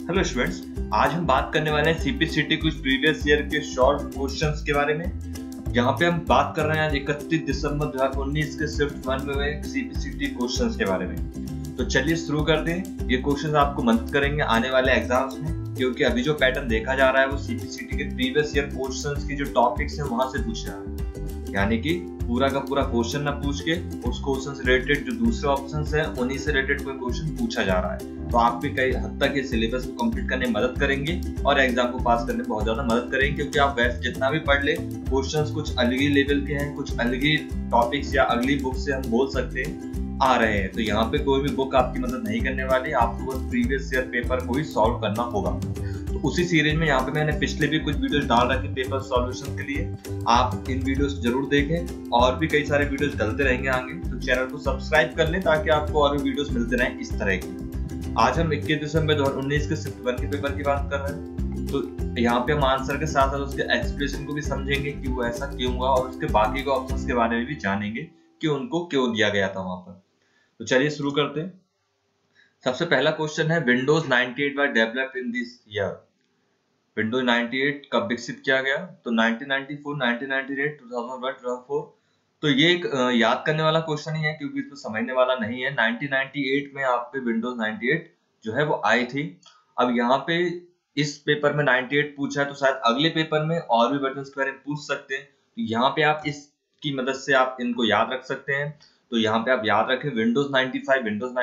Hello students, आज हम बात करने वाले हैं सीपीसीटी कुछ प्रीवियस ईयर के शॉर्ट क्वेश्चंस के बारे में। यहाँ पे हम बात कर रहे हैं आज 31 दिसंबर 2019 के शिफ्ट 1 में सीपीसीटी क्वेश्चंस के बारे में। तो चलिए शुरू करते हैं। ये क्वेश्चंस आपको मदद करेंगे आने वाले एग्जाम्स में, क्योंकि अभी जो पैटर्न देखा जा रहा है वो सीपीसीटी के प्रीवियस ईयर क्वेश्चंस के जो टॉपिक्स हैं वहां से पूछ रहा है, यानी कि पूरा का पूरा क्वेश्चन ना पूछ के उस क्वेश्चन से रिलेटेड जो दूसरे ऑप्शंस हैं उन्हीं से रिलेटेड कोई क्वेश्चन पूछा जा रहा है। तो आपके कई हद तक ये सिलेबस को कंप्लीट करने में मदद करेंगे और एग्जाम को पास करने में बहुत ज्यादा मदद करेंगे, क्योंकि आप वैसे जितना भी पढ़ ले क्वेश्चंस कुछ अलग ही लेवल के हैं, कुछ अलग ही टॉपिक्स या अगली बुक से हम बोल सकते हैं आ रहे हैं। तो यहाँ पे कोई भी बुक आपकी मदद नहीं करने वाली, आपको बस प्रीवियस ईयर पेपर को ही सॉल्व करना होगा। तो उसी सीरीज में यहाँ पे मैंने पिछले भी कुछ वीडियोस डाल रखे पेपर सॉल्यूशन के लिए, आप इन वीडियोस जरूर देखें और भी कई सारे वीडियोस डलते रहेंगे आगे। तो चैनल को सब्सक्राइब कर लें ताकि आपको और भी वीडियोस मिलते रहें इस तरह की। आज हम 21 दिसंबर 2019 के शिफ्ट 1 के पेपर की बात कर रहे हैं। तो यहाँ पे हम आंसर के साथ साथ उसके एक्सप्लेनेशन को भी समझेंगे कि वो ऐसा क्यों हुआ, और उसके बाकी के ऑप्शंस के बारे में भी जानेंगे कि उनको क्यों दिया गया था वहां पर। तो चलिए शुरू करते हैं। सबसे पहला क्वेश्चन है, Windows 98 was developed in this year. Windows 98 कब विकसित किया गया? तो 1994, 1998, 2001, 2004। तो ये एक याद करने वाला क्वेश्चन ही है, क्योंकि इसको समझने वाला नहीं है। 1998 में आप पे विंडोज 98 जो है वो आई थी। अब यहाँ पे इस पेपर में 98 पूछा है, तो शायद अगले पेपर में और भी वर्जन के बारे में पूछ सकते हैं। तो यहाँ पे आप इसकी मदद से आप इनको याद रख सकते हैं। तो यहाँ पे आप याद रखें विंडोज 95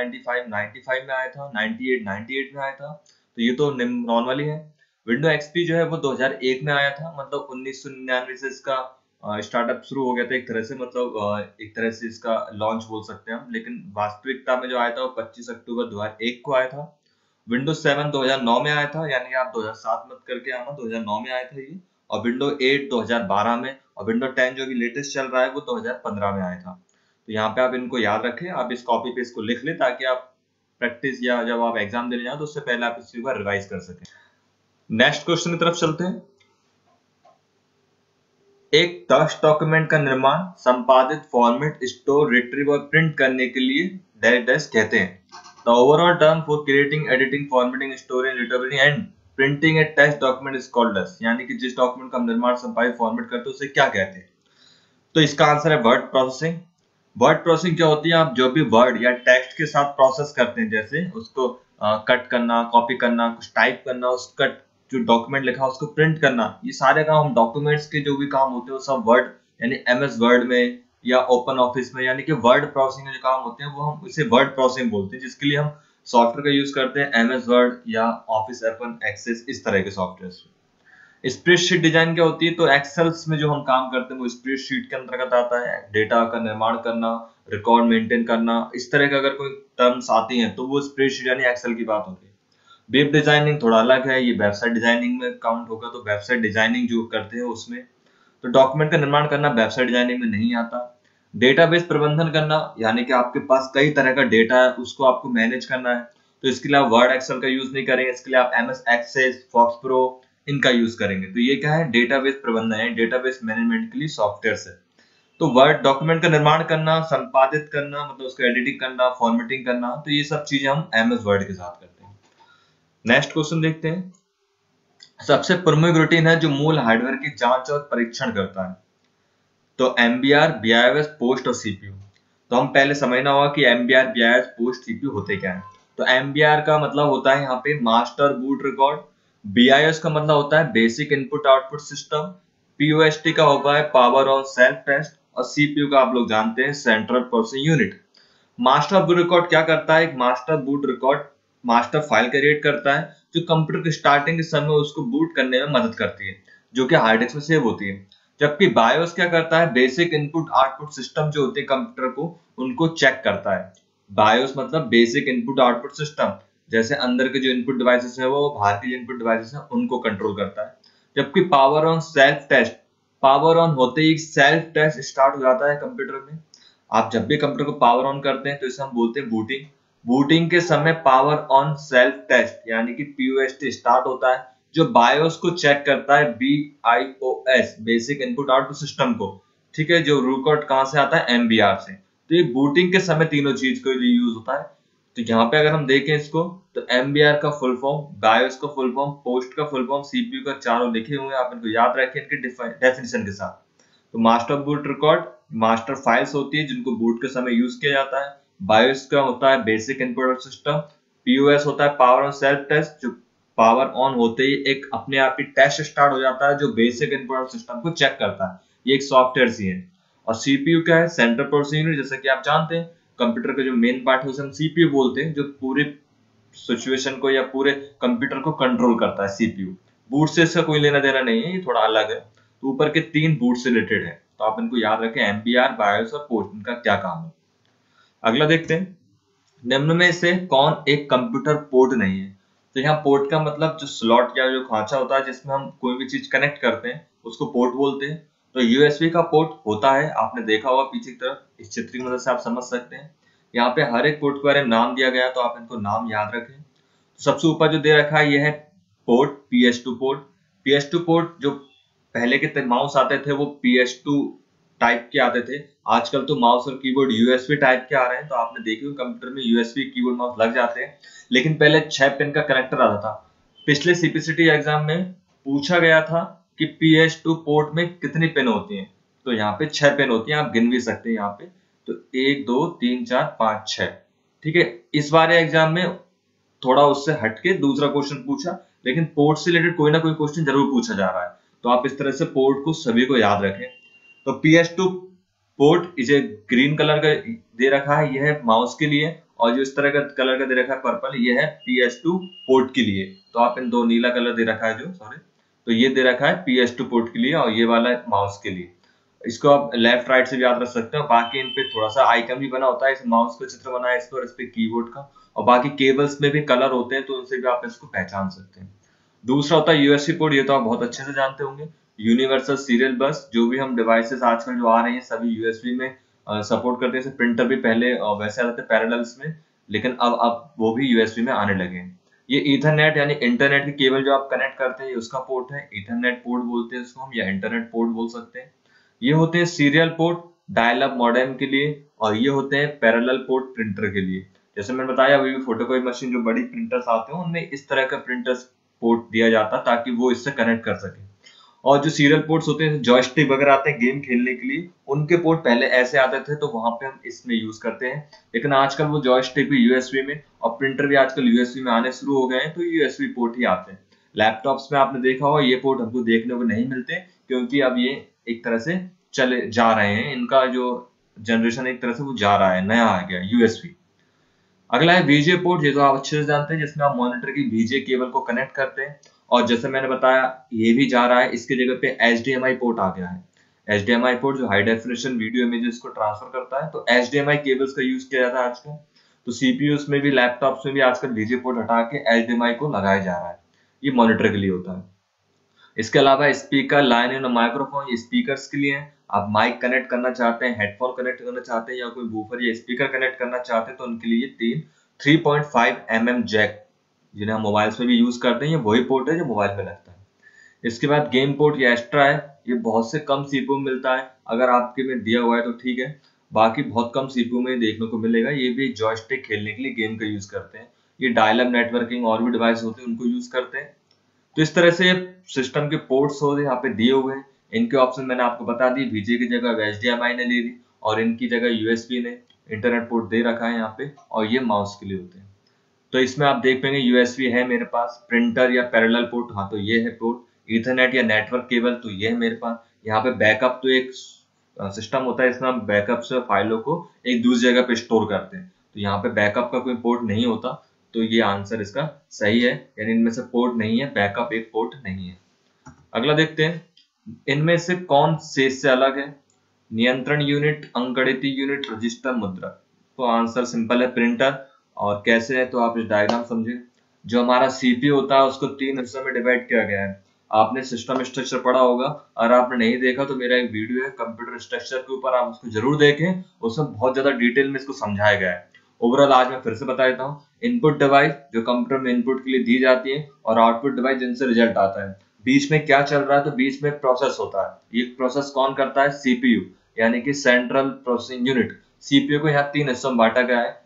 95 में आया था, 98 में आया था। तो ये तो नॉर्मल ही है। विंडो एक्सपी जो है वो 2001 में आया था, मतलब 1999 से इसका स्टार्टअप शुरू हो गया था एक तरह से, मतलब एक तरह से इसका लॉन्च बोल सकते हैं हम, लेकिन वास्तविकता में जो आया था वो 25 अक्टूबर 2001 को आया था। विंडोज 7 2009 में आया था, यानी आप 2007 मत करके आना, 2009 में आया था ये। और विंडो 8 2012 में, और विंडो 10 जो कि लेटेस्ट चल रहा है वो 2015 में आया था। तो यहाँ पे आप इनको याद रखें, आप इस कॉपी पेस्ट को लिख लें ताकि आप प्रैक्टिस या जब आप एग्जाम देने जाओ तो उससे पहले आप इसी को रिवाइज कर सकें। नेक्स्ट क्वेश्चन की तरफ चलते हैं। एक टेक्स्ट डॉक्यूमेंट का निर्माण, संपादित, फॉर्मेट, स्टोर, रिट्रीव और प्रिंट करने के लिए डैश कहते हैं। The overall term for creating, editing, formatting, storing, retrieving and printing a text document is called dash. यानी कि जिस डॉक्यूमेंट का निर्माण, संपादित, फॉर्मेट करते हैं उसे क्या कहते हैं? तो इसका आंसर है वर्ड प्रोसेसिंग। वर्ड प्रोसेसिंग क्या होती है? आप जो भी वर्ड या टेक्स्ट के साथ प्रोसेस करते हैं, जैसे उसको कट करना, कॉपी करना, कुछ टाइप करना, उसका जो डॉक्यूमेंट लिखा उसको प्रिंट करना, ये सारे काम हम डॉक्यूमेंट्स के जो भी काम होते हैं वो सब वर्ड यानी एमएस वर्ड में या ओपन ऑफिस में, यानी कि वर्ड प्रोसेसिंग के जो काम होते हैं वो हम इसे वर्ड प्रोसेसिंग बोलते हैं, जिसके लिए हम सॉफ्टवेयर का यूज करते हैं एमएस वर्ड या ऑफिस ओपन एक्सेस, इस तरह के सॉफ्टवेयर। स्प्रेडशीट डिजाइन क्या होती है? तो एक्सेल्स में जो हम काम करते हैं वो स्प्रेडशीट के अंतर्गत आता है। डेटा का निर्माण करना, रिकॉर्ड मेंटेन करना, इस तरह का अगर कोई टर्म्स आती हैं तो वो स्प्रेडशीट यानी एक्सेल की बात होती है। वेब डिजाइनिंग थोड़ा अलग है, ये वेबसाइट डिजाइनिंग में काउंट होगा। तो वेबसाइट डिजाइनिंग जो करते हैं उसमें, तो डॉक्यूमेंट का निर्माण करना वेबसाइट डिजाइनिंग में नहीं आता। डेटाबेस प्रबंधन करना, यानी कि आपके पास कई तरह का डेटा है, उसको आपको मैनेज करना है, तो इसके लिए आप वर्ड एक्सेल का यूज नहीं करेंगे, इसके लिए आप एमएस एक्सेस, फॉक्स प्रो इनका यूज करेंगे। तो ये क्या है? डेटाबेस प्रबंधन है, डेटाबेस मैनेजमेंट के लिए सॉफ्टवेयर है। तो वर्ड डॉक्यूमेंट का निर्माण करना, संपादित करना, मतलब उसको एडिटिंग करना, फॉर्मेटिंग करना, तो ये सब चीजें हम एमएस वर्ड के साथ करते हैं। नेक्स्ट क्वेश्चन देखते हैं। सबसे प्रमुख रूटीन है जो मूल हार्डवेयर की जांच और परीक्षण करता है। तो एमबीआर, बीआईएस, पोस्ट और सीपीयू। तो हम पहले समझना होगा कि एमबीआर, बीआईएस, पोस्ट, सीपीयू होते क्या है। तो एमबीआर का मतलब होता है यहाँ पे मास्टर बूट रिकॉर्ड, बीआईएस का मतलब होता है basic input output system, POST का होता है पावर ऑन सेल्फ टेस्ट, और सीपीयू का आप लोग जानते हैं central processing unit. Master boot record क्या करता है? एक master boot record master file create करता है जो कंप्यूटर के स्टार्टिंग के समय उसको बूट करने में मदद करती है, जो कि हार्ड डिस्क में सेव होती है। जबकि बायोस क्या करता है? बेसिक इनपुट आउटपुट सिस्टम जो होते हैं कंप्यूटर को, उनको चेक करता है। बायोस मतलब बेसिक इनपुट आउटपुट सिस्टम, जैसे अंदर के जो इनपुट डिवाइसेस है वो बाहर के जो इनपुट डिवाइसेस है उनको कंट्रोल करता है। जबकि power on self test, power on होते ही सेल्फ टेस्ट स्टार्ट हो जाता है कंप्यूटर में। आप जब भी कंप्यूटर को पावर ऑन करते हैं तो इसे हम बोलते हैं बूटिंग। बूटिंग के समय पावर ऑन सेल्फ टेस्ट यानी कि पीओएसटी स्टार्ट होता है, जो बायोस को चेक करता है, BIOS basic input output system को, ठीक है, जो रिकॉर्ड कहां से आता है? एमबीआर से। तो ये बूटिंग के समय तीनों चीज के लिए यूज होता है। तो यहाँ पे अगर हम देखें इसको तो MBR का फुल फॉर्म, बायोस का फुल फॉर्म, पोस्ट का फुल फॉर्म, CPU का चारों लिखे हुए हैं, आप इनको याद रखें इनके डेफिनेशन के साथ। तो master boot record, master files होती है जिनको बूट के समय यूज किया जाता है। बायोस का होता है बेसिक इनपुट सिस्टम। POS होता है पावर ऑन सेल्फ टेस्ट, जो पावर ऑन होते ही एक अपने आप ही टेस्ट स्टार्ट हो जाता है जो बेसिक इनपुट सिस्टम को चेक करता है, ये एक सॉफ्टवेयर सी है। और CPU क्या है, सेंट्रल प्रोसेसिंग यूनिट, जैसा कि आप जानते हैं कंप्यूटर का जो मेन पार्ट है उसे हम CPU बोलते हैं, जो पूरे सिचुएशन को या पूरे कंप्यूटर को कंट्रोल करता है। CPU बूट से इसका कोई लेना देना नहीं है, ये थोड़ा अलग है। तो ऊपर के 3 बूट से रिलेटेड है, तो आप इनको याद रखें, MBR, बायोस और पोस्ट, इनका क्या काम है। अगला देखते हैं, निम्न में से कौन एक कंप्यूटर पोर्ट नहीं है। तो यहाँ पोर्ट का मतलब जो स्लॉट या जो खांचा होता है जिसमें हम कोई भी चीज कनेक्ट करते हैं उसको पोर्ट बोलते हैं। तो USB का पोर्ट होता है, आपने देखा होगा पीछे की तरफ, इस चित्र की मदद से आप समझ सकते हैं। यहाँ पे हर एक पोर्ट के बारे में नाम दिया गया है, तो आप इनको नाम याद रखें। सबसे ऊपर जो दे रखा है यह है port, PS2 port. PS2 port जो पहले के माउस आते थे वो PS2 टाइप के आते थे, आजकल तो माउस और कीबोर्ड USB टाइप के आ रहे हैं। तो आपने देखे हुए कंप्यूटर में USB कीबोर्ड माउस लग जाते हैं, लेकिन पहले 6 पिन का कनेक्टर आता था। पिछले CPCT एग्जाम में पूछा गया था कि PS2 पोर्ट में कितनी पिन होती हैं, तो यहाँ पे 6 पिन होती हैं, आप गिन भी सकते हैं यहाँ पे। तो 1 2 3 4 5 6, ठीक है। इस बार एग्जाम में थोड़ा उससे हटके दूसरा क्वेश्चन पूछा, लेकिन पोर्ट से रिलेटेड कोई ना कोई क्वेश्चन जरूर पूछा जा रहा है, तो आप इस तरह से पोर्ट को सभी को याद रखें। तो PS2 पोर्ट इसे ग्रीन कलर का दे रखा है, यह है माउस के लिए, और जो इस तरह का कलर का दे रखा है पर्पल, यह है PS2 पोर्ट के लिए। तो आप इन दो, नीला कलर दे रखा है जो, सॉरी, तो ये दे रखा है PS2 पोर्ट के लिए, और ये वाला है माउस के लिए। इसको आप लेफ्ट राइट से भी याद रख सकते हो। बाकी इन पे थोड़ा सा आइकन भी बना होता है, इस माउस का चित्र बना है इस पर, इस पे कीबोर्ड का, और बाकी केबल्स में भी कलर होते हैं, तो उनसे भी आप इसको पहचान सकते हैं। दूसरा होता है USB पोर्ट, ये तो आप बहुत अच्छे से जानते होंगे। यूनिवर्सल सीरियल बस, जो भी हम डिवाइसेस आजकल जो आ रही हैं सभी USB में सपोर्ट करते हैं। प्रिंटर भी पहले वैसे आते थे पैरेलल्स में, लेकिन अब वो भी USB में आने लगे हैं। ये ईथरनेट यानी इंटरनेट की केबल जो आप कनेक्ट करते हैं, ये उसका पोर्ट है, ईथरनेट पोर्ट बोलते हैं इसको हम, या इंटरनेट पोर्ट बोल सकते हैं। ये होते हैं serial port dial up modem के लिए, और ये होते हैं पैरेलल पोर्ट प्रिंटर के लिए। जैसे मैंने बताया अभी भी फोटोकॉपी मशीन जो बड़ी प्रिंटर्स आते हैं उनमें इस तरह का प्रिंटर्स पोर्ट दिया जाता है ताकि वो इससे कनेक्ट कर सके। और जो सीरियल पोर्ट्स होते हैं, जॉयस्टिक वगैरह आते हैं गेम खेलने के लिए, उनके पोर्ट पहले ऐसे आते थे, तो वहां पे हम इसमें यूज करते हैं। लेकिन आजकल वो जॉयस्टिक भी USB में, और प्रिंटर भी आजकल USB में आने शुरू हो गए हैं, तो USB पोर्ट ही आते हैं। लैपटॉप्स में आपने देखा होगा ये पोर्ट हमको देखने को नहीं मिलते, क्योंकि अब ये एक तरह से चले जा रहे हैं, इनका जो जनरेशन एक तरह से वो जा रहा है, नया आ गया USB। अगला है VGA पोर्ट, ये तो आप अच्छे से जानते हैं, जिसमें आप मॉनिटर की VGA केबल को कनेक्ट करते हैं। और जैसे मैंने बताया ये भी जा रहा है, इसके जगह पे HDMI पोर्ट आ गया है। HDMI पोर्ट जो हाई डेफिनेशन वीडियो इमेजेस को ट्रांसफर करता है, तो HDMI केबल्स का यूज किया जाता है आजकल। तो CPUs में भी, लैपटॉप्स में भी आजकल VGA पोर्ट हटा के HDMI को लगाया जा रहा है, ये मॉनिटर के लिए होता है। इसके अलावा स्पीकर, लाइन इन और माइक्रोफोन, ये स्पीकर्स के लिए हैं। आप माइक कनेक्ट करना चाहते हैं, हेडफोन कनेक्ट करना चाहते हैं, या कोई वूफर या स्पीकर कनेक्ट करना चाहते हैं, तो उनके लिए 3.5 mm जैक, जिन्हें हम मोबाइल्स में भी यूज करते हैं, ये वही पोर्ट है जो मोबाइल में लगता है। इसके बाद गेम पोर्ट, ये एक्स्ट्रा है, ये बहुत से कम CPU में मिलता है, अगर आपके में दिया हुआ है तो ठीक है, बाकी बहुत कम CPU में देखने को मिलेगा। ये भी जॉयस्टिक खेलने के लिए गेम का यूज करते हैं। ये डायल अप नेटवर्किंग और भी डिवाइस होते हैं उनको यूज करते हैं। तो इस तरह से सिस्टम के पोर्ट्स हो यहाँ पे दिए हुए हैं। इनके ऑप्शन मैंने आपको बता दी, VGA की जगह HDMI ने ले ली, और इनकी जगह USB ने इंटरनेट पोर्ट दे रखा है यहाँ पे, और ये माउस के लिए होते हैं। तो इसमें आप देख पाएंगे USB है मेरे पास, प्रिंटर या पैरेलल पोर्ट, हाँ तो ये है पोर्ट, ईथरनेट या नेटवर्क केबल, तो ये है मेरे पास। यहाँ पे बैकअप, तो एक सिस्टम होता है इसमें हम बैकअप से फाइलों को एक दूसरी जगह पे स्टोर करते हैं, तो यहाँ पे बैकअप का कोई पोर्ट नहीं होता, तो ये आंसर इसका सही है, यानी इनमें से पोर्ट नहीं है, बैकअप एक पोर्ट नहीं है। अगला देखते हैं, इनमें से कौन शेष से अलग है। नियंत्रण यूनिट, अंकगणितीय यूनिट, रजिस्टर, मुद्रक। तो आंसर सिंपल है, प्रिंटर। और कैसे है तो आप इस डायग्राम समझे। जो हमारा CPU होता है उसको 3 हिस्सों में डिवाइड किया गया है। आपने सिस्टम स्ट्रक्चर पढ़ा होगा, और आपने नहीं देखा तो मेरा एक वीडियो है कंप्यूटर स्ट्रक्चर के ऊपर, आप उसको जरूर देखें, उसमें बहुत ज्यादा डिटेल में इसको समझाया गया है। ओवरऑल आज मैं फिर से बता देता हूँ, इनपुट डिवाइस जो कंप्यूटर में इनपुट के लिए दी जाती है, और आउटपुट डिवाइस जिनसे रिजल्ट आता है। बीच में क्या चल रहा है, तो बीच में प्रोसेस होता है। ये प्रोसेस कौन करता है, CPU, यानी कि सेंट्रल प्रोसेसिंग यूनिट। CPU को यहाँ 3 हिस्सों में बांटा गया है।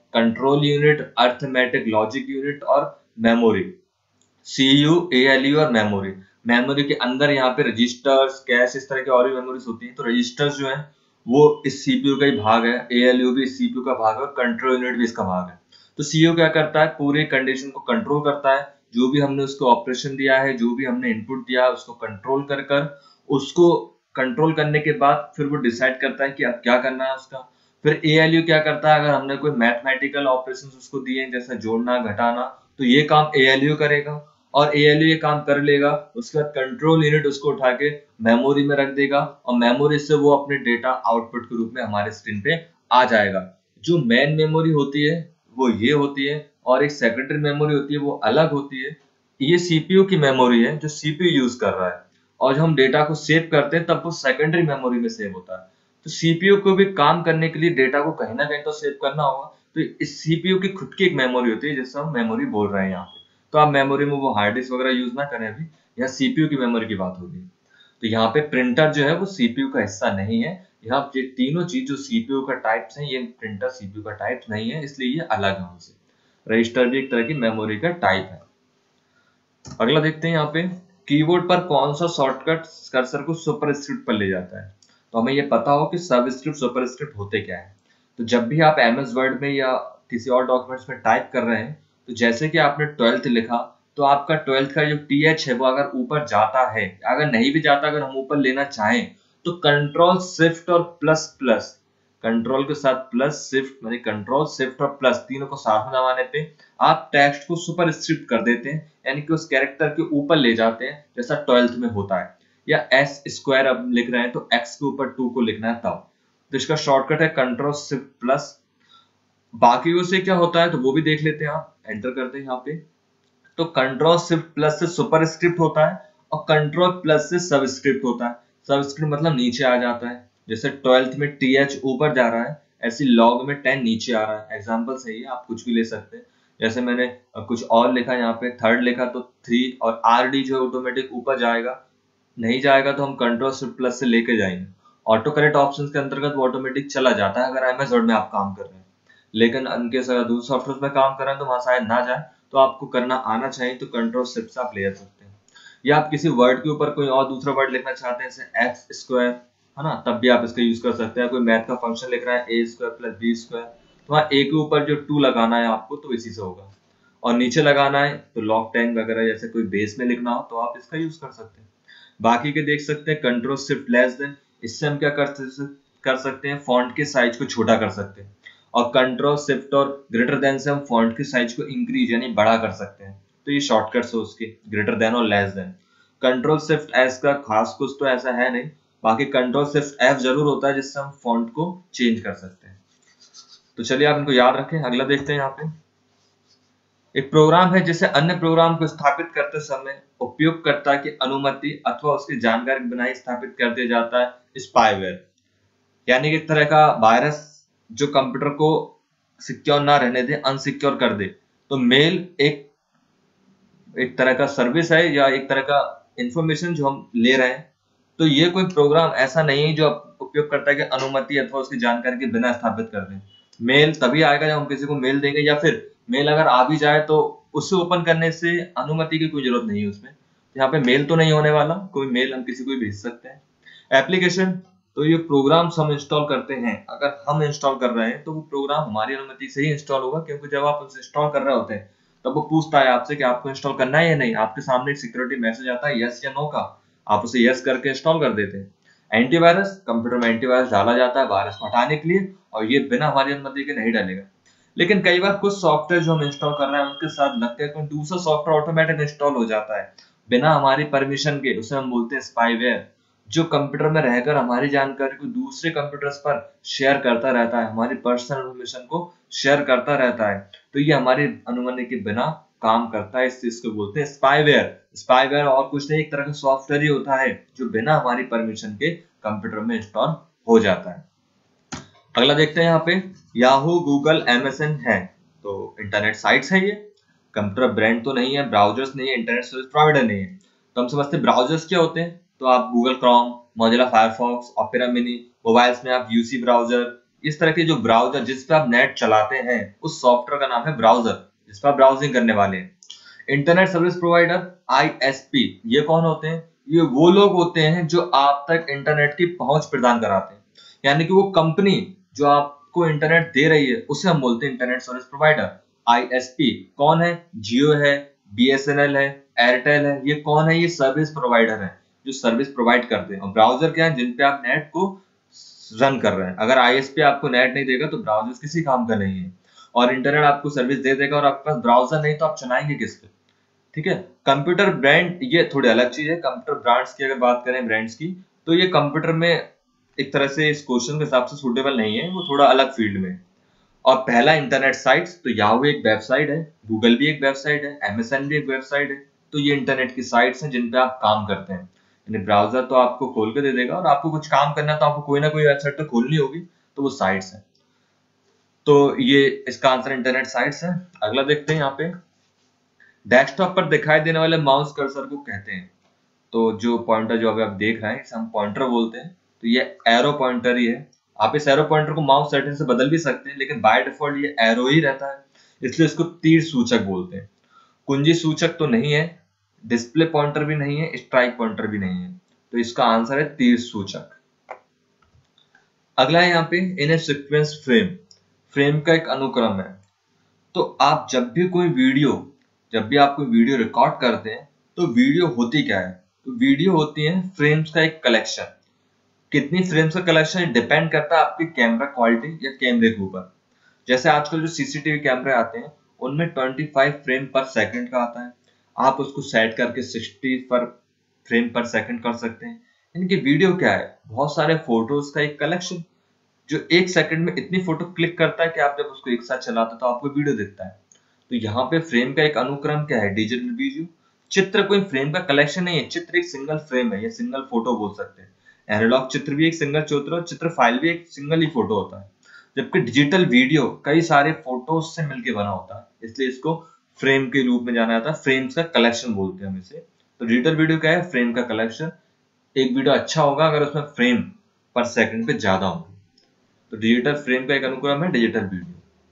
Control unit, arithmetic logic unit और मेमोरी, सीयू, एएलयू और मेमोरी। मेमोरी के अंदर यहाँ पे रजिस्टर्स, कैश, इस तरह की और भी मेमोरीज होती हैं। तो रजिस्टर्स जो है वो इस सीपीयू का ही भाग है, एएलयू भी इस सीपीयू का भाग है और कंट्रोल यूनिट भी इसका भाग है। तो सीयू क्या करता है, पूरी कंडीशन को कंट्रोल करता है, जो भी हमने उसको ऑपरेशन दिया है, जो भी हमने इनपुट दिया है, उसको कंट्रोल कर कर उसको कंट्रोल करने के बाद फिर वो डिसाइड करता है कि अब क्या करना है उसका। फिर एएलयू क्या करता है, अगर हमने कोई मैथमेटिकल ऑपरेशन उसको दिए जैसे जोड़ना, घटाना, तो ये काम एएलयू करेगा और एएलयू ये काम कर लेगा। उसके बाद कंट्रोल यूनिट उसको उठा के मेमोरी में रख देगा और मेमोरी से वो अपने डेटा आउटपुट के रूप में हमारे स्क्रीन पे आ जाएगा। जो मेन मेमोरी होती है वो ये होती है और एक सेकेंडरी मेमोरी होती है वो अलग होती है। ये सीपीयू की मेमोरी है जो सीपीयू यूज कर रहा है और जब हम डेटा को सेव करते हैं तब वो सेकेंडरी मेमोरी में सेव होता है। तो सीपीयू को भी काम करने के लिए डेटा को कहीं ना कहीं तो सेव करना होगा। तो इस सीपीयू की खुद की एक मेमोरी होती है जिससे हम मेमोरी बोल रहे हैं यहाँ पे। तो आप मेमोरी में वो हार्ड डिस्क वगैरह यूज ना करें, अभी यहाँ सीपीयू की मेमोरी की बात होगी। तो यहाँ पे प्रिंटर जो है वो सीपीयू का हिस्सा नहीं है। यहाँ ये तीनों चीज जो सीपीयू का टाइप्स हैं, ये प्रिंटर सीपीयू का टाइप नहीं है, इसलिए ये अलग है उनसे। रजिस्टर भी एक तरह की मेमोरी का टाइप है। अगला देखते हैं यहाँ पे, कीबोर्ड पर कौन सा शॉर्टकट कर्सर को सुपरस्क्रिप्ट पर ले जाता है। तो हमें ये पता हो कि सबस्क्रिप्ट सुपरस्क्रिप्ट होते क्या है। तो जब भी आप एमएस वर्ड में या किसी और डॉक्यूमेंट्स में टाइप कर रहे हैं, तो जैसे कि आपने 12th लिखा, तो आपका 12th का जो टीएच है वो अगर ऊपर जाता है, अगर नहीं भी जाता, अगर हम ऊपर लेना चाहें तो कंट्रोल शिफ्ट और प्लस प्लस, कंट्रोल के साथ प्लस शिफ्ट, मतलब कंट्रोल शिफ्ट और प्लस तीनों को साथ में दबाने पे आप टेक्स्ट को सुपरस्क्रिप्ट कर देते हैं, यानी कि उस कैरेक्टर के ऊपर ले जाते हैं जैसा 12th में होता है। या एस स्क्वायर अब लिख रहे हैं तो एक्स के ऊपर 2 को लिखना है तब। तो इसका शॉर्टकट है कंट्रोल शिफ्ट प्लस। बाकी से क्या होता है तो वो भी देख लेते हैं, आप एंटर करते हैं यहाँ पे। तो कंट्रोल शिफ्ट प्लस से सुपरस्क्रिप्ट होता है और कंट्रोल प्लस से सबस्क्रिप्ट होता है। सबस्क्रिप्ट मतलब नीचे आ जाता है, जैसे 12th में टीएच ऊपर जा रहा है, ऐसे लॉग में 10 नीचे आ रहा है। एग्जांपल सही है, आप कुछ भी ले सकते हैं। जैसे मैंने कुछ और लिखा यहाँ पे, थर्ड लिखा तो 3 और आरडी जो है ऑटोमेटिक ऊपर जाएगा, नहीं जाएगा तो हम कंट्रोल शिफ्ट प्लस से लेके जाएंगे। ऑटो करेक्ट ऑप्शन के अंतर्गत वो ऑटोमेटिक चला जाता है अगर एमएस वर्ड में आप काम कर रहे हैं। लेकिन अनके अगर दूसरे सॉफ्टवेयर में काम कर रहे हैं तो वहां शायद ना जाए, तो आपको करना आना चाहिए, तो कंट्रोल शिफ्ट से आप ले जा सकते हैं। या आप किसी वर्ड के ऊपर कोई और दूसरा वर्ड लिखना चाहते हैं जैसे एक्स स्क्वायर, है ना, तब भी आप इसका यूज कर सकते हैं। कोई मैथ का फंक्शन लिख रहा है A square plus B square, तो वहाँ ए के ऊपर जो 2 लगाना है आपको तो इसी से होगा, और नीचे लगाना है तो लॉग 10 वगैरह जैसे कोई बेस में लिखना हो तो आप इसका यूज कर सकते हैं। बाकी के देख सकते हैं कंट्रोल शिफ्ट लेस देन, इससे हम क्या कर सकते हैं, फॉन्ट के साइज को छोटा कर सकते हैं। और कंट्रोल शिफ्ट और ग्रेटर देन से हम फॉन्ट के साइज को इंक्रीज यानी बड़ा कर सकते हैं। तो ये शॉर्टकट्स है उसके, ग्रेटर देन और less than. Control shift S का खास कुछ तो ऐसा है नहीं, बाकी कंट्रोल शिफ्ट एफ जरूर होता है जिससे हम फॉन्ट को चेंज कर सकते हैं। तो चलिए आप इनको याद रखें। अगला देखते हैं यहाँ पे, एक प्रोग्राम है जिसे अन्य प्रोग्राम को स्थापित करते समय उपयोगकर्ता की अनुमति अथवा उसकी जानकारी बिना ही स्थापित कर दिया जाता है स्पाईवेयर, यानी कि एक तरह का वायरस जो कंप्यूटर को सिक्योर ना रहने दे, अनसिक्योर कर दे। तो मेल एक तरह का सर्विस है या एक तरह का इंफॉर्मेशन जो हम ले रहे हैं। तो ये कोई प्रोग्राम ऐसा नहीं है जो उपयोगकर्ता की अनुमति अथवा उसकी जानकारी के बिना स्थापित कर दें। मेल तभी आएगा जब हम किसी को मेल देंगे, या फिर मेल अगर आ भी जाए तो उसे ओपन करने से अनुमति की कोई जरूरत नहीं है उसमें। यहाँ पे मेल तो नहीं होने वाला, कोई मेल हम किसी को भी भेज सकते हैं। एप्लीकेशन, तो ये प्रोग्राम्स हम इंस्टॉल करते हैं, अगर हम इंस्टॉल कर रहे हैं तो वो प्रोग्राम हमारी अनुमति से ही इंस्टॉल होगा, क्योंकि जब आप उसे इंस्टॉल कर रहे होते हैं तब वो पूछता है आपसे कि आपको इंस्टॉल करना है या नहीं। आपके सामने एक सिक्योरिटी मैसेज आता है यस या नो का, आप उसे यस करके इंस्टॉल कर देते हैं। एंटीवायरस, कंप्यूटर में एंटीवायरस डाला जाता है वायरस को हटाने के लिए, और ये बिना हमारी अनुमति के नहीं डालेगा। लेकिन कई बार कुछ सॉफ्टवेयर जो हम इंस्टॉल कर रहे हैं उनके साथ लगता है कि दूसरा सॉफ्टवेयर ऑटोमेटिक इंस्टॉल हो जाता है बिना हमारी परमिशन के, उसे हम बोलते हैं स्पाईवेयर, जो कंप्यूटर में रहकर हमारी जानकारी को दूसरे कंप्यूटर्स पर शेयर करता रहता है, हमारी पर्सनल इन्फॉर्मेशन को शेयर करता रहता है। तो ये हमारी अनुमति के बिना काम करता है, इस चीज को बोलते हैं स्पाईवेयर। स्पाईवेयर और कुछ नहीं, एक तरह का सॉफ्टवेयर ही होता है जो बिना हमारी परमिशन के कंप्यूटर में इंस्टॉल हो जाता है। अगला देखते हैं यहाँ पे, याहू, गूगल, एमएसएन है, तो इंटरनेट साइट्स है ये, कंप्यूटर ब्रांड तो नहीं है, ब्राउजर्स नहीं है, इंटरनेट सर्विस प्रोवाइडर नहीं है। तो हम समझते हैं ब्राउजर्स क्या होते हैं, तो आप Google Chrome, Mozilla Firefox, Opera Mini, mobiles में आप यूसी ब्राउजर, इस तरह के जो ब्राउजर जिस पे आप नेट चलाते हैं उस सॉफ्टवेयर का नाम है ब्राउजर, जिस पर आप ब्राउजिंग करने वाले हैं। इंटरनेट सर्विस प्रोवाइडर ISP, ये कौन होते हैं? ये वो लोग होते हैं जो आप तक इंटरनेट की पहुंच प्रदान कराते हैं, यानी कि वो कंपनी जो आपको इंटरनेट दे रही है उसे हम बोलते हैं इंटरनेट सर्विस प्रोवाइडर। ISP कौन है? जियो है, BSNL है, एयरटेल है, ये कौन है? ये सर्विस प्रोवाइडर है जो सर्विस प्रोवाइड करते हैं। और ब्राउजर क्या है? जिन पे आप नेट को रन कर रहे हैं। अगर ISP आपको नेट नहीं देगा तो ब्राउजर किसी काम का नहीं है, और इंटरनेट आपको सर्विस दे देगा और आपके पास ब्राउजर नहीं तो आप चलाएंगे किस पे? ठीक है। कंप्यूटर ब्रांड ये थोड़ी अलग चीज है। कंप्यूटर ब्रांड्स की अगर बात करें, ब्रांड्स की, तो ये कंप्यूटर में एक तरह से इस क्वेश्चन के हिसाब से सूटेबल नहीं है, वो थोड़ा अलग फील्ड में। और पहला इंटरनेट साइट्स, तो याहू एक वेबसाइट है, गूगल भी एक वेबसाइट है, MSN भी एक वेबसाइट है। तो ये इंटरनेट की साइट्स हैं जिन पे आप काम करते हैं। यानी ब्राउजर तो आपको खोल के दे देगा, और आपको कुछ काम करना है तो आपको कोई ना कोई वेबसाइट तो खोलनी होगी, तो वो साइट्स है। तो ये इसका आंसर इंटरनेट साइट्स है। अगला देखते हैं यहाँ पे, डेस्कटॉप पर दिखाई देने वाले माउस कर्सर को कहते हैं। तो जो पॉइंटर जो अभी आप देख रहे हैं इसे हम पॉइंटर बोलते हैं। तो ये एरो पॉइंटर ही है। आप इस एरो पॉइंटर को माउस सेटिंग से बदल भी सकते हैं, लेकिन बाय डिफॉल्ट ये एरो ही रहता है, इसलिए इसको तीर सूचक बोलते हैं। कुंजी सूचक तो नहीं है, डिस्प्ले पॉइंटर भी नहीं है, स्ट्राइक पॉइंटर भी नहीं है, तो इसका आंसर है तीर सूचक। अगला है यहाँ पे in a sequence frame, frame का एक अनुक्रम है। तो आप जब भी आप कोई वीडियो रिकॉर्ड करते हैं तो वीडियो होती क्या है? तो वीडियो होती है फ्रेम्स का एक कलेक्शन। कितनी फ्रेम्स का कलेक्शन डिपेंड करता है आपकी कैमरा क्वालिटी या कैमरे के ऊपर। जैसे आजकल जो CCTV कैमरे आते हैं उनमें 25 फ्रेम पर सेकंड का आता है, आप उसको सेट करके 60 पर फ्रेम पर सेकंड कर सकते हैं। इनकी वीडियो क्या है? बहुत सारे फोटोज का एक कलेक्शन जो एक सेकंड में इतनी फोटो क्लिक करता है कि आप जब उसको एक साथ चलाते हो तो आपको वीडियो दिखता है। तो यहाँ पे फ्रेम का एक अनुक्रम क्या है? Digital video. चित्र कोई फ्रेम का कलेक्शन नहीं है, चित्र एक सिंगल फ्रेम है या सिंगल फोटो बोल सकते हैं। एनालॉग चित्र भी एक सिंगल चित्र और चित्र फाइल भी एक सिंगल ही फोटो होता है, जबकि डिजिटल वीडियो कई सारे फोटोज से मिलकर बना होता है, इसलिए इसको फ्रेम के रूप में जाना जाता है। फ्रेम्स का कलेक्शन बोलते हैं हम इसे। तो डिजिटल वीडियो क्या है? फ्रेम का कलेक्शन। एक वीडियो अच्छा होगा अगर उसमें फ्रेम पर सेकंड पे ज्यादा होंगे। तो डिजिटल फ्रेम का एक अनुक्रम है डिजिटल वीडियो।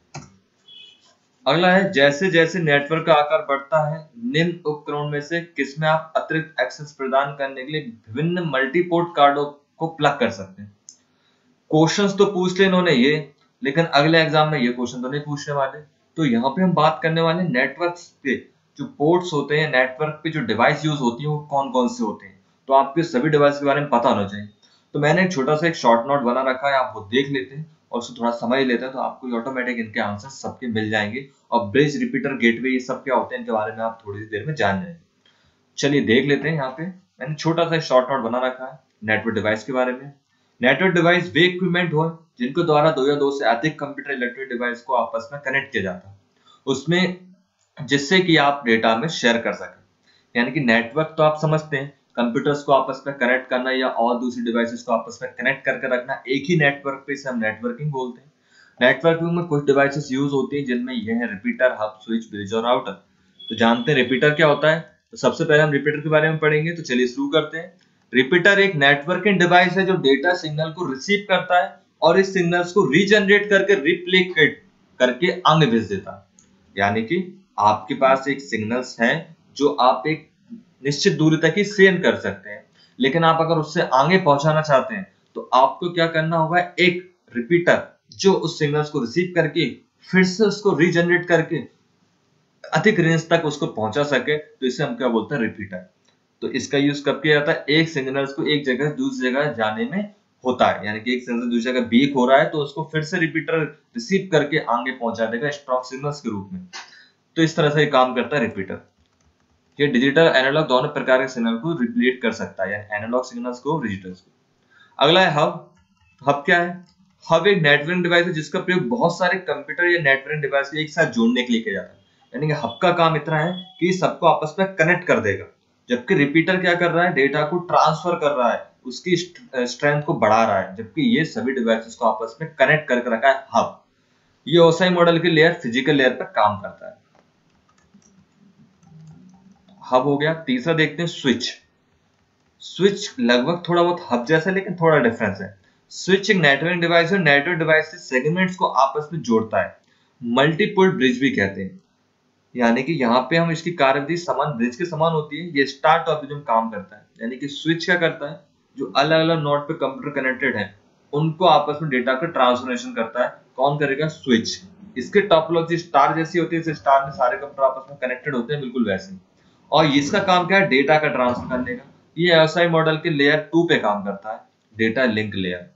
अगला है, जैसे जैसे नेटवर्क का आकार बढ़ता है निम्न उपकरणों में से किसमें आप अतिरिक्त एक्सेस प्रदान करने के लिए विभिन्न मल्टीपोर्ट कार्डों को प्लग कर सकते हैं? क्वेश्चंस तो पूछ ले इन्होंने ये, लेकिन अगले एग्जाम में ये क्वेश्चन तो नहीं पूछने वाले। तो यहाँ पे हम बात करने वाले नेटवर्क पे जो पोर्ट्स होते हैं, नेटवर्क पे जो डिवाइस यूज होती है वो कौन कौन से होते हैं। तो आपके सभी डिवाइस के बारे में पता होना चाहिए। तो मैंने एक छोटा सा एक शॉर्ट नोट बना रखा है, आप वो देख लेते हैं और उसको थोड़ा समझ लेते हैं तो आपको ऑटोमेटिक इनके आंसर सबके मिल जाएंगे। और ब्रिज, रिपीटर, गेटवे, ये सब क्या होते हैं इनके बारे में आप थोड़ी सी देर में जान जाएंगे। चलिए देख लेते हैं। यहाँ पे मैंने छोटा सा शॉर्ट नोट बना रखा है नेटवर्क डिवाइस के बारे में। नेटवर्क डिवाइस वे इक्विपमेंट हो जिनके द्वारा दो या दो से अधिक कंप्यूटर इलेक्ट्रॉनिक डिवाइस को आपस में कनेक्ट किया जाता है, उसमें जिससे कि आप डेटा में शेयर कर सकें। यानी कि नेटवर्क तो आप समझते हैं, कंप्यूटर्स को आपस में कनेक्ट करना या और दूसरी डिवाइसेस को आपस में कनेक्ट करके रखना एक ही नेटवर्क पे, इसे हम नेटवर्किंग बोलते हैं। नेटवर्किंग में कुछ डिवाइसेस यूज होती हैं जिनमें यह है रिपीटर, हब, स्विच, ब्रिज और राउटर। तो जानते हैं रिपीटर क्या होता है। तो सबसे पहले हम रिपीटर के बारे में पढ़ेंगे, तो चलिए शुरू करते हैं। रिपीटर एक नेटवर्किंग डिवाइस है जो डेटा सिग्नल को रिसीव करता है और इस सिग्नल्स को रीजनरेट करके रिप्लिकेट करके आगे भेज देता है। यानी कि आपके पास एक सिग्नल्स है जो आप एक निश्चित दूरी तक ही सेंड कर सकते हैं, लेकिन आप अगर उससे आगे पहुंचाना चाहते हैं तो आपको क्या करना होगा? एक रिपीटर जो उस सिग्नल्स को रिसीव करके फिर से उसको रीजनरेट करके अधिक रेंज तक उसको पहुंचा सके, तो इसे हम क्या बोलते हैं? रिपीटर। तो इसका यूज कब किया जाता है? एक सिग्नल्स को एक जगह से दूसरी जगह जाने में होता है। यानी कि एक सिग्नल दूसरी जगह वीक हो रहा है तो उसको फिर से रिपीटर रिसीव करके आगे पहुंचा देगा स्ट्रॉन्ग सिग्नल्स के रूप में। तो इस तरह से ये काम करता है रिपीटर। ये डिजिटल एनालॉग दोनों प्रकार के सिग्नल को रिप्लेट कर सकता है, यानी एनालॉग सिग्नल्स को, डिजिटल को। अगला है हब। हब क्या है? हब एक नेटवर्किंग डिवाइस है जिसका प्रयोग बहुत सारे कंप्यूटर या नेटवर्किंग डिवाइस को एक साथ जोड़ने के लिए किया जाता है। यानी कि हब का काम इतना है कि सबको आपस में कनेक्ट कर देगा, जबकि रिपीटर क्या कर रहा है? डेटा को ट्रांसफर कर रहा है, उसकी स्ट्रेंथ को बढ़ा रहा है, जबकि ये सभी डिवाइसेस को आपस में कनेक्ट करके रखा है हब। ये ओएसआई मॉडल की लेयर, फिजिकल लेयर पर काम करता है। हब हो गया। तीसरा देखते हैं स्विच। स्विच लगभग थोड़ा बहुत हब जैसा, लेकिन थोड़ा डिफरेंस है। स्विच एक नेटवर्क डिवाइस है, नेटवर्क डिवाइस से सेगमेंट्स को आपस में जोड़ता है, मल्टीपोल ब्रिज भी कहते हैं। यानी कि यहाँ पे हम इसकी कार्यविधि समान ब्रिज के समान होती है। ये स्टार टॉप पे जो काम करता है, यानी कि स्विच क्या करता है, जो अलग अलग नोड पे कंप्यूटर कनेक्टेड है उनको आपस में डेटा का ट्रांसफॉर्मेशन करता है। कौन करेगा? स्विच। इसके टॉपोलॉजी स्टार जैसी होती है, जैसे स्टार में सारे कंप्यूटर आपस में कनेक्टेड होते हैं, बिल्कुल वैसे। और इसका काम क्या है? डेटा का ट्रांसफर करने का। ये एएसआई मॉडल के लेयर 2 पे काम करता है, डेटा लिंक लेयर।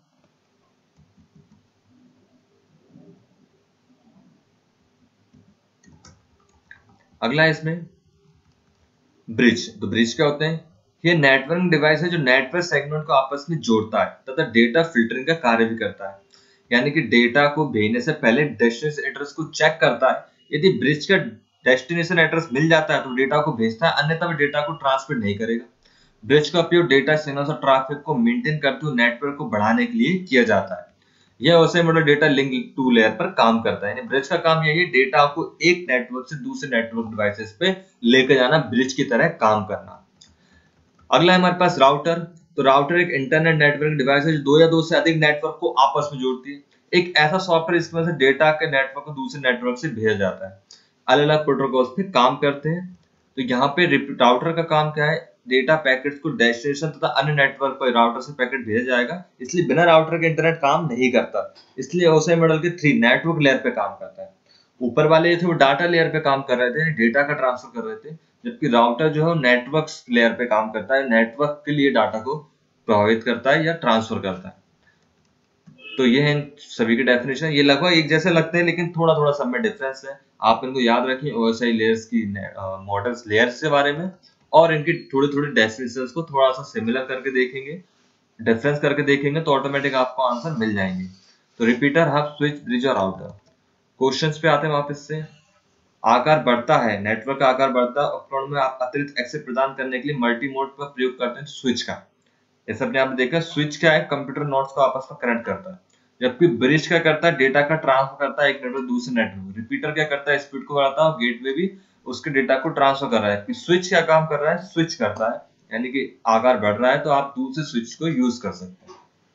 अगला है इसमें ब्रिज। तो ब्रिज क्या होते हैं? ये नेटवर्क डिवाइस है जो नेटवर्क सेगमेंट को आपस में जोड़ता है तथा डेटा फिल्टरिंग का कार्य भी करता है। यानी कि डेटा को भेजने से पहले डेस्टिनेशन एड्रेस को चेक करता है। यदि ब्रिज का डेस्टिनेशन एड्रेस मिल जाता है तो डेटा को भेजता है, अन्यथा वो डेटा को ट्रांसमिट नहीं करेगा। ब्रिज का उपयोग डेटा सिग्नल्स और ट्रैफिक को मेंटेन करते हुए नेटवर्क को बढ़ाने के लिए किया जाता है। यह उसे मतलब डेटा लिंक 2 लेयर पर काम करता है। यानी ब्रिज का काम यही है, डेटा को एक नेटवर्क से दूसरे नेटवर्क डिवाइसेस पे लेकर जाना, ब्रिज की तरह काम करना। अगला है हमारे पास राउटर। तो राउटर एक इंटरनेट नेटवर्क डिवाइस है जो 2 या 2 से अधिक नेटवर्क को आपस में जोड़ती है। एक ऐसा सॉफ्टवेयर इसकी वजह से डेटा के नेटवर्क को दूसरे नेटवर्क से भेजा जाता है। अलग अलग प्रोटोकॉल्स पे काम करते हैं। तो यहाँ पे राउटर का काम क्या है? डेटा पैकेट्स को डेस्टिनेशन तथा अन्य नेटवर्क पर राउटर से पैकेट भेजा जाएगा, इसलिए बिना राउटर के इंटरनेट काम नहीं करता। इसलिए ओएसआई मॉडल के 3 नेटवर्क लेयर पे काम करता है। ऊपर वाले थे वो डाटा लेयर पे काम कर रहे थे, डेटा का ट्रांसफर कर रहे थे, जबकि राउटर जो है नेटवर्क लेयर पे काम करता है, नेटवर्क के लिए डाटा को प्रभावित करता है या ट्रांसफर करता है। तो ये है सभी की डेफिनेशन। ये लगभग एक जैसे लगते हैं लेकिन थोड़ा थोड़ा सब में डिफरेंस है। आप इनको याद रखिए ओएसआई लेयर्स की, मॉडल्स लेयर्स के बारे में, और इनकी थोड़ी थोड़ी डेफिनेशंस को थोड़ा सा सिमिलर करके देखेंगे, डिफरेंस करके देखेंगे तो ऑटोमेटिक आपको आंसर मिल जाएंगे। तो रिपीटर, हब, स्विच, ब्रिज और राउटर। क्वेश्चंस पे आते हैं वापस से। आकार बढ़ता है, नेटवर्क का आकार बढ़ता है, उपकरण में आप अतिरिक्त एक्सेस प्रदान करने के लिए मल्टी मोड पर प्रयोग करते हैं स्विच का। जैसे अपने आप देखा, स्विच क्या है? कंप्यूटर नोड्स को आपस में कनेक्ट करता है। जबकि ब्रिज क्या करता है? डेटा का ट्रांसफर करता है एक नेटवर्क दूसरे नेटवर्क। रिपीटर क्या करता है? स्पीड को बढ़ाता है, और गेटवे भी उसके डेटा को ट्रांसफर कर रहा है। स्विच क्या काम कर रहा है? स्विच करता है, यानी कि आकार बढ़ रहा है तो आप दूसरे स्विच को यूज कर सकते हैं।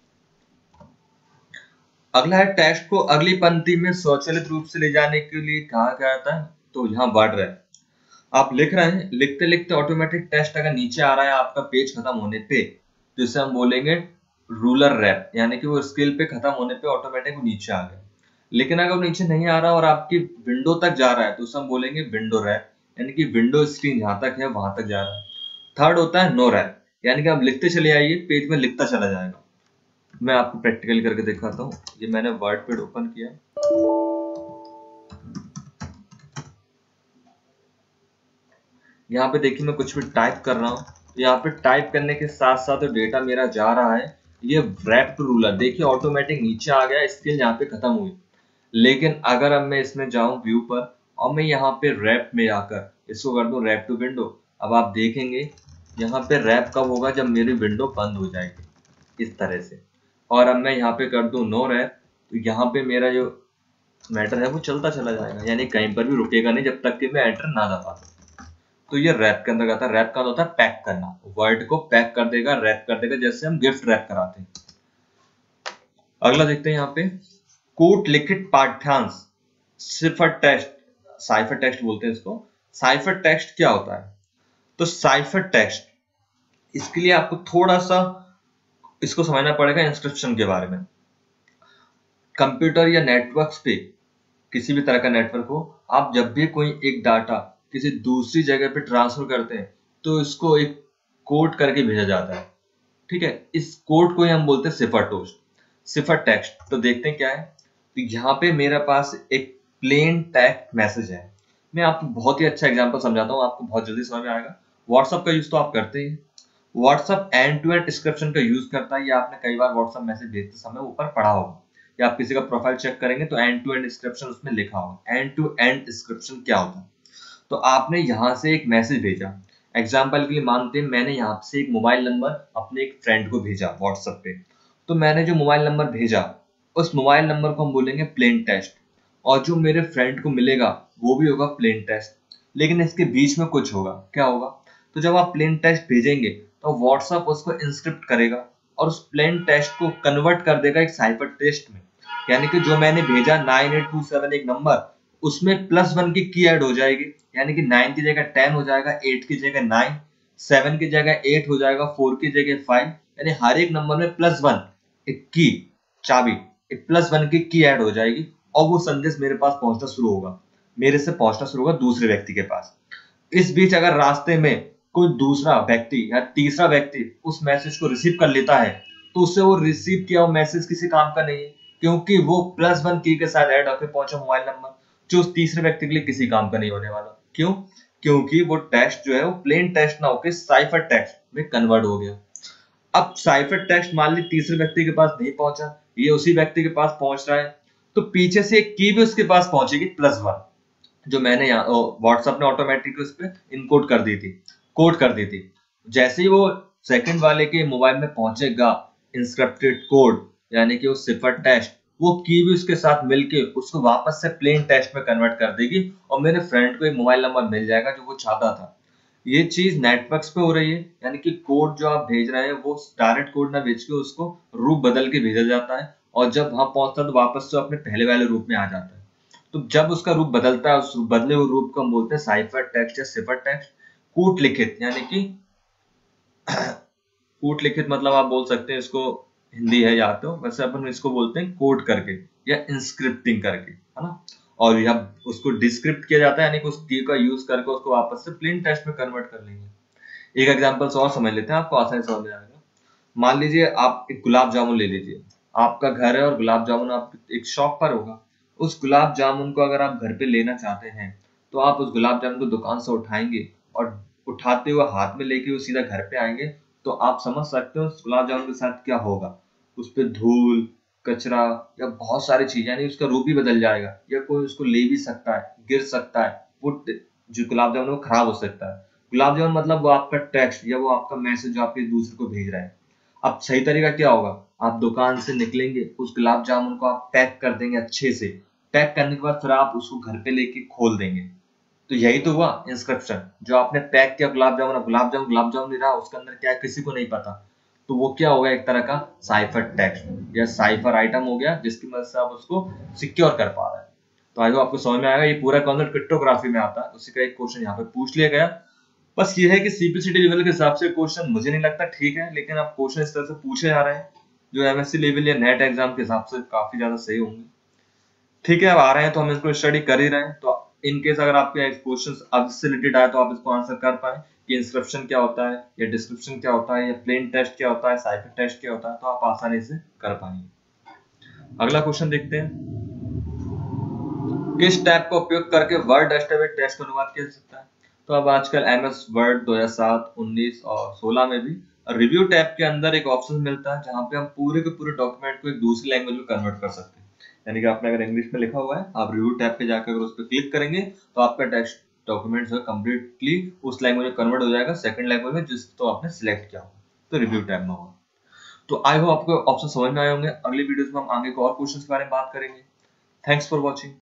अगला है टेक्स्ट को अगली पंक्ति में स्वचालित रूप से ले जाने के लिए कहा गया जाता है। तो यहाँ बढ़ रहा है, आप लिख रहे हैं, लिखते लिखते ऑटोमेटिक टेक्स्ट अगर नीचे आ रहा है आपका पेज खत्म होने पे, तो इसे हम बोलेंगे रूलर रैप, यानी कि वो स्केल पे खत्म होने पे ऑटोमेटिक नीचे आ गया। लेकिन अगर वो नीचे नहीं आ रहा और आपकी विंडो तक जा रहा है तो उसे हम बोलेंगे विंडो रैप, यानी कि विंडो स्क्रीन जहां तक है वहां तक जा रहा है। थर्ड होता है नो रैप, यानी कि आप लिखते चले आइए, पेज में लिखता चला जाएगा। मैं आपको प्रैक्टिकली करके दिखाता हूँ। ये मैंने वर्ड पैड ओपन किया, यहाँ पे देखिए मैं कुछ भी टाइप कर रहा हूँ। यहाँ पे टाइप करने के साथ साथ जो डेटा मेरा जा रहा है, ये रैप टू रूलर, देखिए ऑटोमेटिक नीचे आ गया, स्केल यहाँ पे खत्म हुई। लेकिन अगर अब मैं इसमें जाऊं व्यू पर और मैं यहाँ पे रैप में आकर इसको कर दूं रैप टू विंडो, अब आप देखेंगे यहाँ पे रैप कब होगा? जब मेरी विंडो बंद हो जाएगी इस तरह से। और अब मैं यहाँ पे कर दूं नो रैप, तो यहाँ पे मेरा जो मैटर है वो चलता चला जाएगा, यानी कहीं पर भी रुकेगा नहीं जब तक कि मैं एंटर ना दबा दूं। तो ये रैप के अंदर आता है। रैप का होता है पैक करना, वर्ड को पैक कर देगा, रैप कर देगा, जैसे हम गिफ्ट रैप कराते हैं। अगला देखते हैं यहाँ पे, कोट लिखित पाठ्यांश साइफर टेक्स्ट, साइफर टेक्स्ट बोलते हैं इसको। साइफर टेक्स्ट क्या होता है? तो साइफर टेक्स्ट, इसके लिए आपको थोड़ा सा इसको समझना पड़ेगा इंस्क्रिप्शन के बारे में। कंप्यूटर या नेटवर्क्स पे, किसी भी तरह का नेटवर्क हो, आप जब भी कोई एक डाटा किसी दूसरी जगह पे ट्रांसफर करते हैं तो इसको एक कोड करके भेजा जाता है। ठीक है, इस कोड को ही हम बोलते हैं सिफर टेक्स्ट। तो देखते हैं क्या है। तो यहाँ पे मेरे पास एक प्लेन टेक्स्ट मैसेज है। मैं आपको बहुत ही अच्छा एग्जांपल समझाता हूँ, आपको बहुत जल्दी समझ में आएगा। व्हाट्सएप का यूज तो आप करते ही। WhatsApp end to end description का यूज करता है, या आपने कई बार व्हाट्सएप मैसेज भेजते समय ऊपर पढ़ा होगा, या आप किसी का प्रोफाइल चेक करेंगे तो एंड टू एंड डिस्क्रिप्शन उसमें लिखा होगा। एंड टू एंड डिस्क्रिप्शन क्या होता है? तो आपने यहाँ से एक मैसेज भेजा, एग्जाम्पल के लिए मानते हैं मैंने यहाँ से एक मोबाइल नंबर अपने एक फ्रेंड को भेजा व्हाट्सएप पे। तो मैंने जो मोबाइल नंबर भेजा, उस मोबाइल नंबर को हम बोलेंगे प्लेन टेक्स्ट, और जो मेरे फ्रेंड को मिलेगा वो भी होगा प्लेन टेक्स्ट। लेकिन इसके बीच में कुछ होगा, क्या होगा? तो जब आप प्लेन टेक्स्ट भेजेंगे तो व्हाट्सएप उसको इंस्क्रिप्ट करेगा, और उस प्लेन टेक्स्ट को कन्वर्ट कर देगा एक साइफर टेक्स्ट में। यानी कि जो मैंने भेजा 9827 एक नंबर, उसमें +1 की की ऐड हो जाएगी, यानी कि 9 की जगह 10 हो जाएगा, 8 की जगह 9, 7 की जगह 8 हो जाएगा, 4 की जगह 5, यानी हर एक नंबर में +1 एक की चाबी, एक +1 की ऐड हो जाएगी और वो संदेश मेरे पास पहुंचना शुरू होगा, मेरे से पहुंचना शुरू होगा दूसरे व्यक्ति के पास। इस बीच अगर रास्ते में कोई दूसरा व्यक्ति या तीसरा व्यक्ति उस मैसेज को रिसीव कर लेता है, तो उससे वो रिसीव किया हुआ मैसेज किसी काम का नहीं है, क्योंकि वो +1 की के साथ ऐड होकर पहुंचा मोबाइल नंबर, जो उस तीसरे व्यक्ति के लिए किसी काम का नहीं होने वाला। क्यों? क्योंकि वो टेक्स्ट जो है वो प्लेन टेक्स्ट ना होकर साइफर टेक्स्ट में कन्वर्ट हो गया। अब साइफर टेक्स्ट मान ली तीसरे व्यक्ति के पास नहीं पहुंचा, ये उसी व्यक्ति के पास पहुंच रहा है, तो पीछे से एक की भी उसके पास पहुंचेगी +1, जो मैंने यहाँ व्हाट्सएप ने ऑटोमेटिक उस पर इनकोड कर दी थी, कोड कर दी थी। जैसे ही वो सेकंड वाले के मोबाइल में पहुंचेगा इंस्क्रिप्टेड कोड, यानी कि वो सिफर टेक्स्ट, वो की भी उसके साथ मिलके उसको वापस से प्लेन टेक्स्ट में कन्वर्ट कर देगी और मेरे फ्रेंड को एक मोबाइल नंबर मिल जाएगा जो वो चाहता था। ये चीज नेटवर्क्स पे हो रही है, यानी कि कोड जो आप भेज रहे हैं वो डायरेक्ट कोड ना भेज के उसको रूप बदल के भेजा जाता है, और जब वहां पहुंचता है तो वापस से अपने पहले वाले रूप में आ जाता है। तो जब उसका रूप बदलता है, उस बदले हुए रूप को हम बोलते हैं साइफर टेक्स्ट या सिफर टेक्स्ट। कूट लिखित, यानी कि कूट लिखित मतलब आप बोल सकते हैं इसको, हिंदी है या तो वैसे अपन इसको बोलते हैं कोड करके या इंस्क्रिप्टिंग करके, है ना। और या उसको डिस्क्रिप्ट किया जाता है, यानी कि उस की का यूज करके उसको वापस से प्लेन टेक्स्ट में कन्वर्ट कर लेंगे। एक एग्जांपल और समझ लेते हैं, आपको आसानी समझ में आएगा। मान लीजिए आप एक गुलाब जामुन ले लीजिए, आपका घर है और गुलाब जामुन आप एक शॉप पर होगा। उस गुलाब जामुन को अगर आप घर पे लेना चाहते हैं, तो आप उस गुलाब जामुन को दुकान से उठाएंगे और उठाते हुए हाथ में लेके वो सीधा घर पे आएंगे, तो आप समझ सकते हो उस गुलाब जामुन के साथ क्या होगा। उस पे धूल, कचरा या बहुत सारी चीजें, यानी उसका रूप ही बदल जाएगा, या कोई उसको ले भी सकता है, गिर सकता है, वो जो गुलाब जामुन वो खराब हो सकता है। गुलाब जामुन मतलब वो आपका टेक्स्ट या वो आपका मैसेज जो आप दूसरे को भेज रहे हैं। अब सही तरीका क्या होगा, आप दुकान से निकलेंगे, उस गुलाब जामुन को आप पैक कर देंगे अच्छे से, पैक करने के बाद फिर आप उसको घर पे लेके खोल देंगे। तो यही तो हुआ इंस्क्रिप्शन, जो आपने पैक किया गुलाब जामुन, गुलाब जामुन नहीं रहा, उसके अंदर क्या है किसी को नहीं पता, तो वो क्या होगा, एक तरह का साइफर टेक्स्ट या साइफर आइटम हो गया, जिसकी मदद से आप उसको सिक्योर कर पा रहे हैं। तो आई होप आपको समझ में आएगा, ये पूरा कॉन्सेप्ट क्रिप्टोग्राफी में आता है, उसी का एक क्वेश्चन यहाँ पे पूछ लिया गया। बस ये है कि सीपीसीटी लेवल के हिसाब से क्वेश्चन मुझे नहीं लगता ठीक है, लेकिन अब क्वेश्चन इस तरह से पूछे जा रहे हैं जो एमएससी लेवल या नेट एग्जाम के हिसाब से काफी ज्यादा सही होंगे। ठीक है, अब आ रहे हैं तो हम इसको स्टडी कर ही रहे हैं, तो इन केस अगर आपके क्वेश्चन अब से रिलेटेड आए तो आप इसको आंसर कर पाए कि इंस्क्रिप्शन क्या होता है या डिस्क्रिप्शन क्या होता है या प्लेन टेक्स्ट क्या होता है, साइफर टेक्स्ट क्या होता है, तो आप आसानी से कर पाएंगे। अगला क्वेश्चन देखते हैं, किस टैब का उपयोग करके वर्ड दस्तावेज टेक्स्ट का अनुवाद किया जा सकता है। तो अब आजकल एमएस वर्ड 2007, 19 और 16 में भी रिव्यू टैब के अंदर एक ऑप्शन मिलता है जहां पे हम पूरे के पूरे डॉक्यूमेंट को एक दूसरी लैंग्वेज में कन्वर्ट कर सकते हैं। यानी कि आपने अगर इंग्लिश में लिखा हुआ है, आप रिव्यू टैब पे जाकर अगर उस पर क्लिक करेंगे तो आपका टेक्स्ट डॉक्यूमेंट जो है कंप्लीटली उस लैंग्वेज में कन्वर्ट हो जाएगा, सेकंड लैंग्वेज में जिसको आपने सिलेक्ट किया हो, तो रिव्यू टैब में होगा। तो आई होप आपको ऑप्शन समझ में आए होंगे। अगली वीडियोस में हम आगे के और क्वेश्चंस के बारे में बात करेंगे। Thanks for watching.